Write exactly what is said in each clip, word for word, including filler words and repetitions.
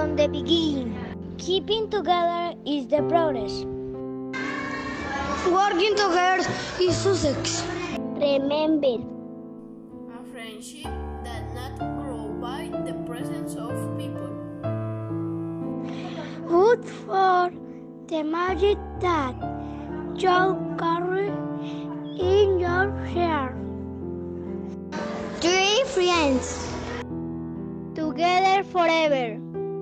from the beginning. Keeping together is the progress. Working together is success. Remember, a friendship that not grow by the presence of people. root for the magic that you carry in your heart. Three friends. Together forever.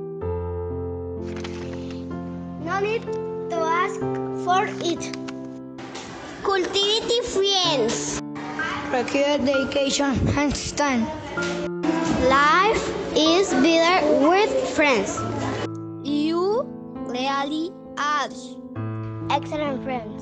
No need to ask for it. Cultivate friends. Require dedication and stand. Life is better with friends. You really are excellent friend.